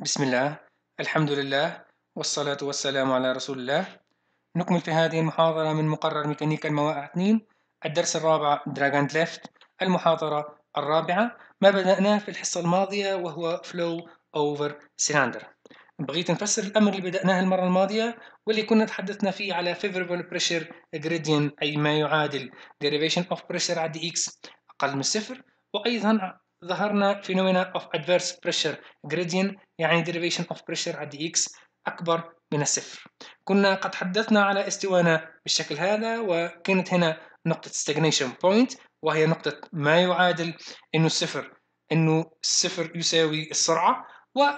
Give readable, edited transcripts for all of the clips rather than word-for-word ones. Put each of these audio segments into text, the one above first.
بسم الله، الحمد لله، والصلاة والسلام على رسول الله. نكمل في هذه المحاضرة من مقرر ميكانيكا المواقع 2 الدرس الرابع دراج ليفت. المحاضرة الرابعة ما بدأناه في الحصة الماضية وهو flow over cylinder. بغيت نفسر الأمر اللي بدأناه المرة الماضية واللي كنا تحدثنا فيه على favorable pressure gradient، أي ما يعادل derivation of pressure على dx أقل من الصفر، وأيضا ظهرنا phenomena of adverse pressure gradient، يعني derivation of pressure على dx أكبر من الصفر. كنا قد حدثنا على استوانا بالشكل هذا، وكانت هنا نقطة stagnation point، وهي نقطة ما يعادل إنه الصفر يساوي السرعة.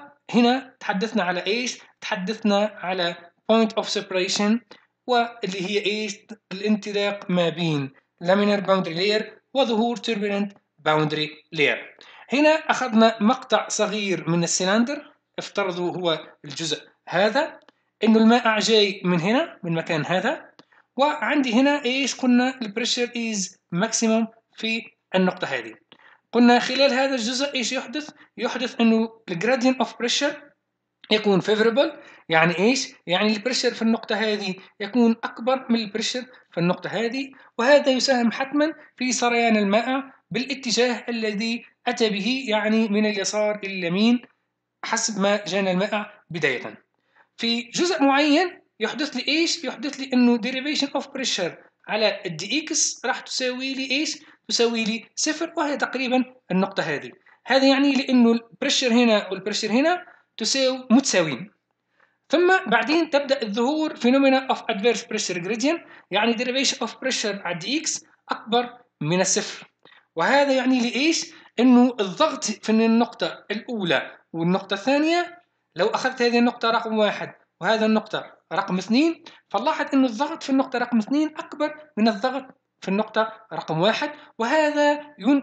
وهنا تحدثنا على إيش؟ تحدثنا على point of separation، واللي هي إيش؟ الانطلاق ما بين laminar boundary layer وظهور turbulent boundary layer. هنا أخذنا مقطع صغير من السلندر، افترضوا هو الجزء هذا، إنه المائع جاي من هنا من مكان هذا، وعندي هنا إيش؟ قلنا البريشر إز ماكسيموم في النقطة هذه. قلنا خلال هذا الجزء إيش يحدث؟ يحدث إنه الجراديان أوف بريشر يكون favorable، يعني إيش؟ يعني البريشر في النقطة هذه يكون أكبر من البريشر في النقطة هذه، وهذا يساهم حتما في سريان المائع بالاتجاه الذي أتى به، يعني من اليسار إلى اليمين حسب ما جانا المائع بداية. في جزء معين يحدث لي إيش؟ يحدث لي إنه derivation of pressure على الدي إكس راح تساوي لي إيش؟ تساوي لي صفر، وهي تقريبا النقطة هذه. هذا يعني لأنه البريشر هنا والبريشر هنا متساويين. ثم بعدين تبدأ الظهور phenomena of adverse pressure gradient، يعني derivation of pressure على دي إكس أكبر من الصفر. وهذا يعني لي إيش؟ إنه الضغط في النقطة الأولى والنقطة الثانية، لو أخذت هذه النقطة رقم 1 وهذا النقطة رقم 2، فنلاحظ إنه الضغط في النقطة رقم 2 أكبر من الضغط في النقطة رقم 1، وهذا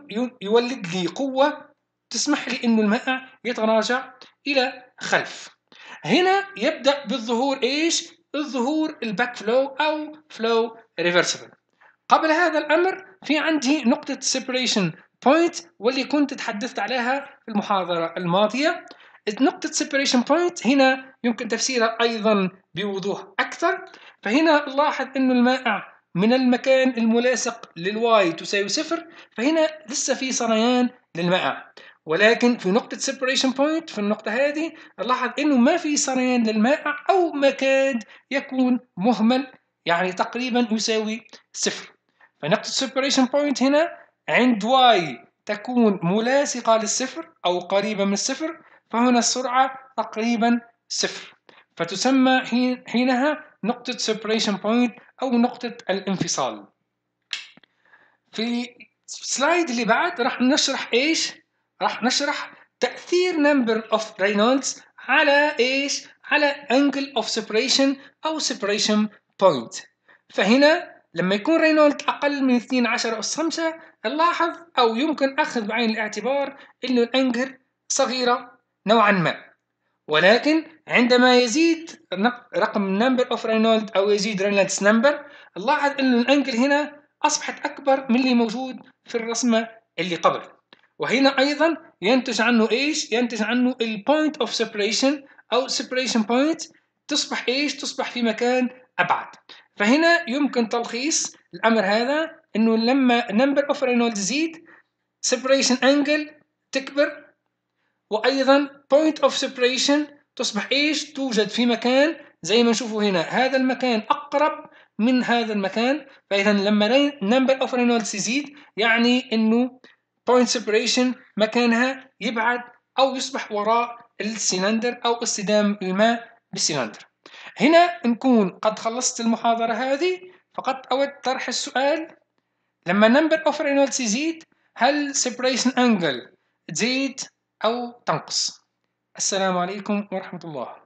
يولد لي قوة تسمح لي إنه المائع يتراجع إلى خلف. هنا يبدأ بالظهور إيش؟ الظهور الباك فلو أو فلو ريفرسبل. قبل هذا الأمر في عندي نقطة separation point، واللي كنت تحدثت عليها في المحاضرة الماضية. نقطة separation point هنا يمكن تفسيرها أيضا بوضوح أكثر. فهنا نلاحظ أن المائع من المكان الملاصق للواي تساوي صفر، فهنا لسه في سريان للمائع. ولكن في نقطة separation point في النقطة هذه نلاحظ أنه ما في سريان للمائع، أو مكاد يكون مهمل، يعني تقريبا يساوي صفر. فنقطة separation point هنا عند y تكون ملاصقة للصفر أو قريبة من الصفر، فهنا السرعة تقريبا صفر، فتسمى حينها نقطة separation point أو نقطة الانفصال. في السلايد اللي بعد راح نشرح إيش؟ راح نشرح تأثير number of Reynolds على إيش؟ على angle of separation أو separation point. فهنا لما يكون رينولد أقل من 12 أس 5، نلاحظ أو يمكن أخذ بعين الاعتبار إنه الأنجل صغيرة نوعا ما. ولكن عندما يزيد رقم نمبر اوف رينولد او يزيد رينولدز نمبر، نلاحظ ان الانجل هنا اصبحت اكبر من اللي موجود في الرسمه اللي قبل. وهنا ايضا ينتج عنه ايش؟ ينتج عنه البوينت اوف سيبريشن او سيبريشن بوينت تصبح ايش؟ تصبح في مكان ابعد. فهنا يمكن تلخيص الامر هذا انه لما نمبر اوف رينولد يزيد سيبريشن انجل تكبر، وايضا point of separation تصبح ايش؟ توجد في مكان زي ما نشوفه هنا، هذا المكان اقرب من هذا المكان. فاذا لما number of Reynolds يزيد يعني انه point separation مكانها يبعد او يصبح وراء السلندر او اصطدام الماء بالسلندر. هنا نكون قد خلصت المحاضرة هذه، فقط أود طرح السؤال: لما number of Reynolds يزيد هل separation angle تزيد أو تنقص؟ السلام عليكم ورحمة الله.